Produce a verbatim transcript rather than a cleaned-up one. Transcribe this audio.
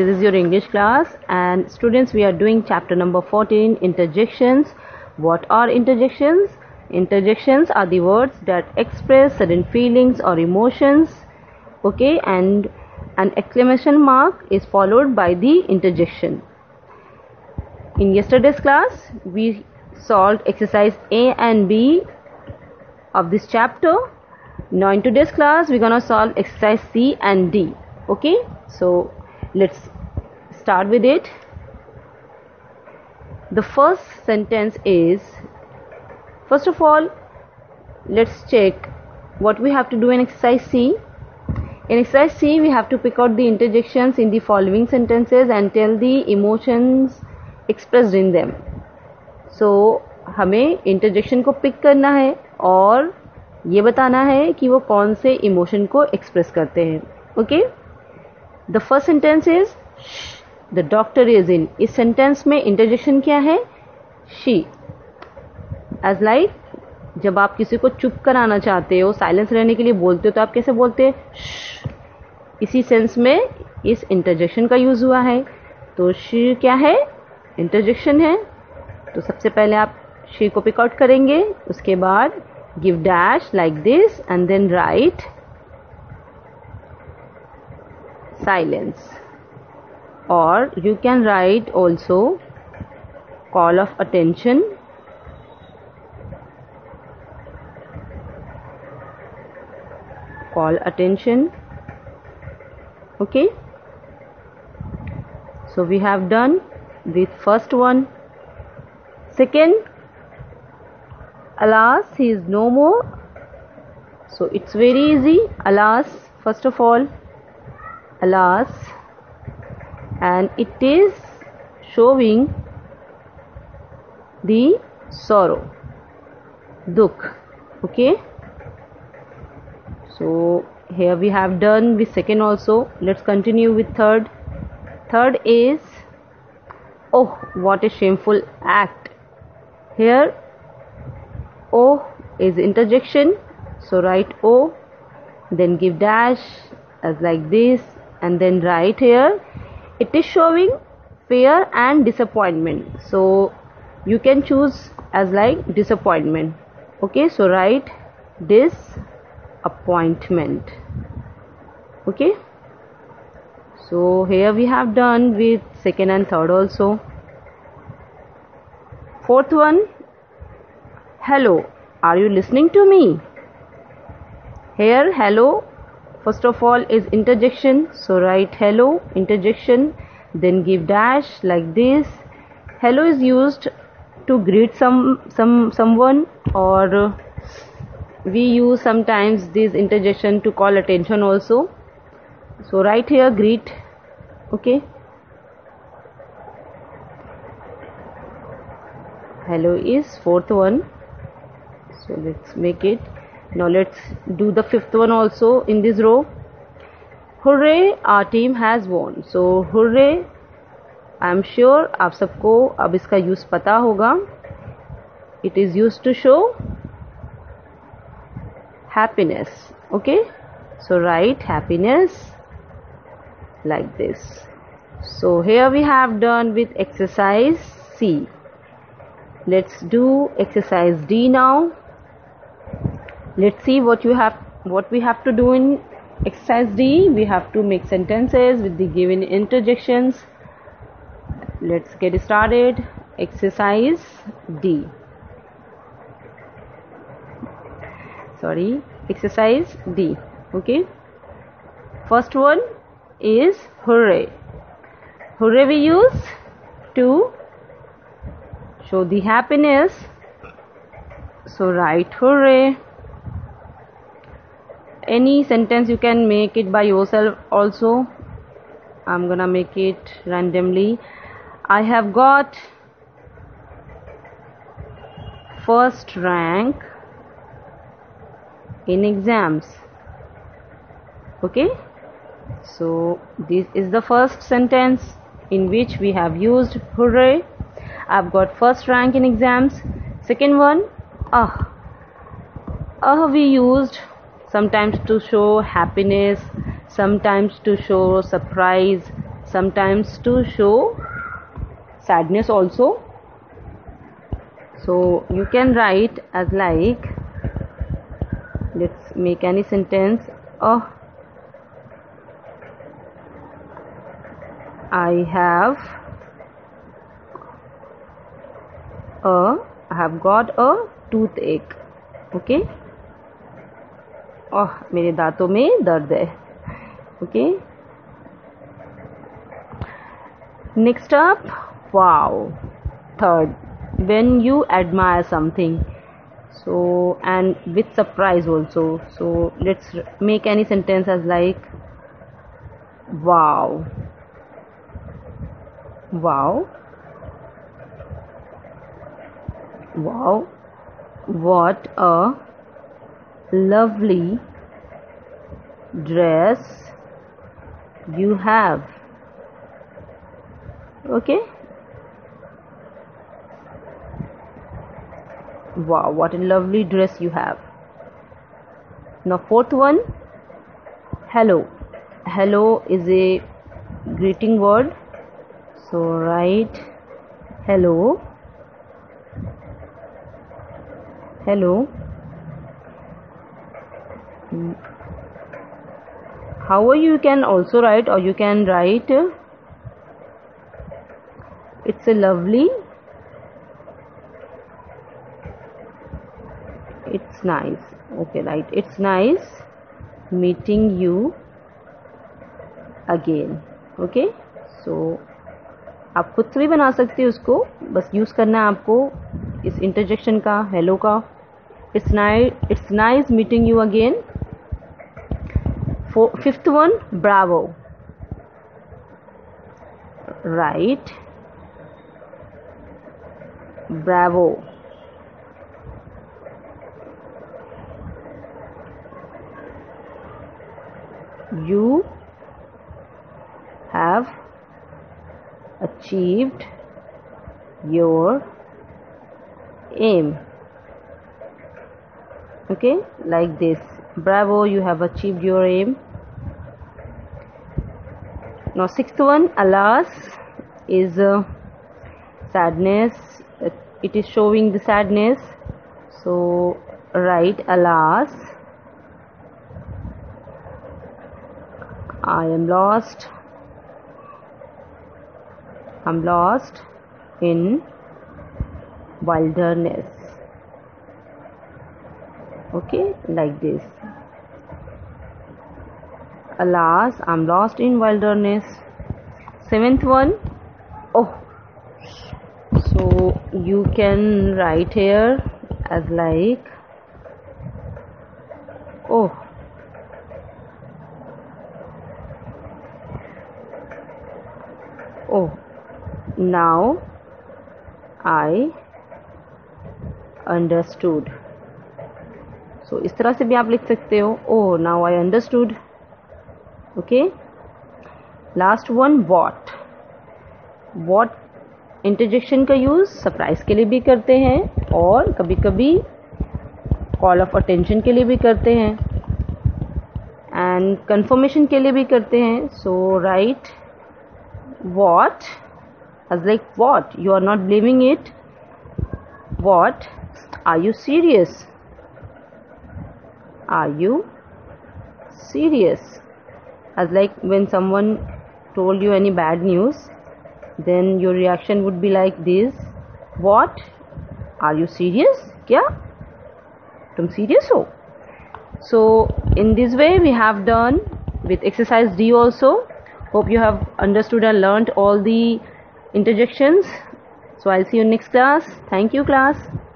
this is your English class, and students, we are doing chapter number fourteen, interjections. What are interjections? Interjections are the words that express sudden feelings or emotions, okay, and an exclamation mark is followed by the interjection. In yesterday's class we solved exercise A and B of this chapter. Now in today's class we're gonna solve exercise C and D. Okay, so let's start with it. The first sentence is, first of all, let's check what we have to do in exercise C. In exercise C, we have to pick out the interjections in the following sentences and tell the emotions expressed in them. So हमें interjection को pick करना है और ये बताना है कि वो कौन से emotion को express करते हैं. Okay? The first sentence is Shh, the doctor is in. इस sentence में interjection क्या है? She. As like, जब आप किसी को चुप कराना चाहते हो, साइलेंस रहने के लिए बोलते हो, तो आप कैसे बोलते हैं? Shh. इसी सेंस में इस interjection का यूज हुआ है. तो she क्या है? Interjection है. तो सबसे पहले आप she को पिक आउट करेंगे. उसके बाद give dash like this and then write silence, or you can write also call of attention, call attention. Okay, so we have done the first one. Second, alas, he is no more. So it's very easy. Alas, first of all, alas, and it is showing the sorrow, dukh. Okay, so here we have done with second also. Let's continue with third. Third is, oh, what a shameful act. Here oh is interjection, so write oh, then give dash as like this, and then write here it is showing fear and disappointment, so you can choose as like disappointment. Okay, so write disappointment. Okay, so here we have done with second and third also. Fourth one, hello, are you listening to me? Here hello first of all is interjection, so write hello, interjection, then give dash like this. Hello is used to greet some some someone, or we use sometimes this interjection to call attention also. So write here greet. Okay, hello is fourth one, so let's make it. Now let's do the fifth one also in this row. Hooray, our team has won. So hooray, I am sure आप सबको अब इसका use पता होगा. It is used to show happiness. Okay, so write happiness like this. So here we have done with exercise C. Let's do exercise D now. Let's see what you have what we have to do in exercise D. We have to make sentences with the given interjections. Let's get started. Exercise D. Sorry, exercise D. Okay, first one is hooray. Hooray we use to show the happiness, so write hooray. Any sentence you can make it by yourself also. I'm gonna make it randomly. I have got first rank in exams. Okay, so this is the first sentence in which we have used hooray. I've got first rank in exams. Second one, ah. Ah we used sometimes to show happiness, sometimes to show surprise, sometimes to show sadness also. So you can write as like, let's make any sentence. Oh, I have a I have got a toothache. Okay. ओह मेरे दांतों में दर्द है. Okay. Next up, wow. Third, when you admire something, so and with surprise also. So let's make any sentence as like, wow, wow, wow, what a lovely dress you have. Okay. Wow, what a lovely dress you have. Now fourth one, hello. Hello is a greeting word. So write hello. Hello. How are you? You can also write, or you can write it's a lovely, it's nice. Okay, right, it's nice meeting you again. Okay, so आप खुद से भी बना सकते हो उसको, बस use करना है आपको इस इंटरजेक्शन का, हेलो का. It's nice, it's nice meeting you again. Fifth one, bravo. Right, bravo. You have achieved your aim. Okay, like this. Bravo, you have achieved your aim. Now sixth one, alas, is uh, sadness. It is showing the sadness. So write alas, I am lost. I'm lost in wilderness. Okay, like this. Alas, I'm lost in wilderness. Seventh one, oh, so you can write here as like, oh, oh, now I understood. So इस तरह से भी आप लिख सकते हो. Oh, now I understood. Okay. Last one, what. What interjection का use surprise के लिए भी करते हैं, और कभी कभी कॉल ऑफ अटेंशन के लिए भी करते हैं, एंड कंफर्मेशन के लिए भी करते हैं. So right what as like what, you are not blaming it. What, are you serious? Are you serious? As like when someone told you any bad news, then your reaction would be like this, what, are you serious? Kya tum serious ho? So in this way we have done with exercise D also. Hope you have understood and learnt all the interjections. So I'll see you next class. Thank you, class.